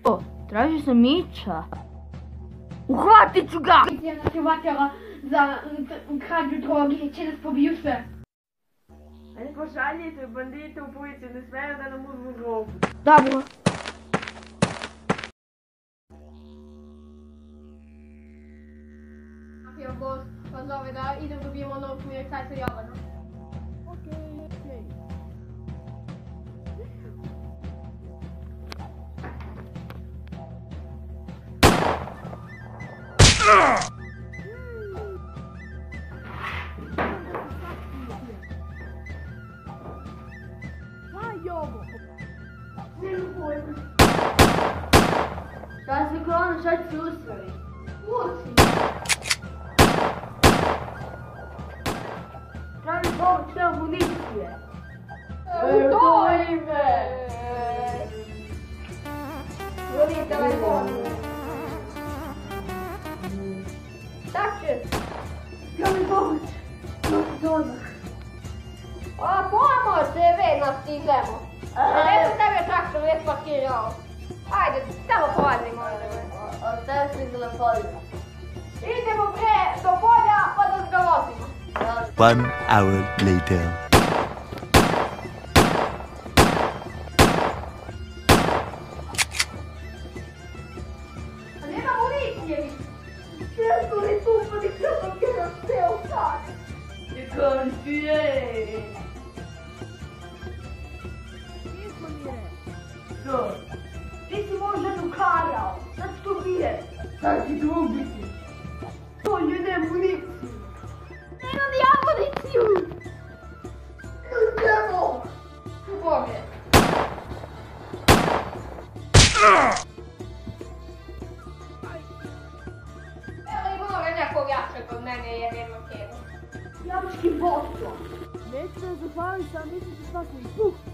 O, traži se Mića. Uhvatit ću ga! Policija nas je uhvatila za krađu droge, će nas pobiju sve. Ajde pošaljite bandite u policiju, ne smiju da nam uzmu drogu. Dobro. Mafija boss vas zove da idem dobijemo novog milicajca Jovana. Šta se klonu, šta će se uspravi? Uci! Traži pomoć, nema municije. U to ime! Voli telefon. Šta će? Traži pomoć. Odmah. A pomoć, ve, nas stižemo. Eto tebe traktor već parkirao. Ajde, samo polazimo. Ostaje se za polja. Idemo bre do polja pa da ga vozimo. 1 hour later. A nema municije. Često li tu pa nikada sam jedan ceo sat. Kako ti je? Što? Ti si možda ukarao. Sad što bije? Sad ću te ubiti. To je ne municiju. Nemam ja municiju. Idemo. U Boge. Evo ima ga nekog jačeg od mene jebeno kevo. Jabučki boso. Neću se zahvaliti, a mislim se svakom.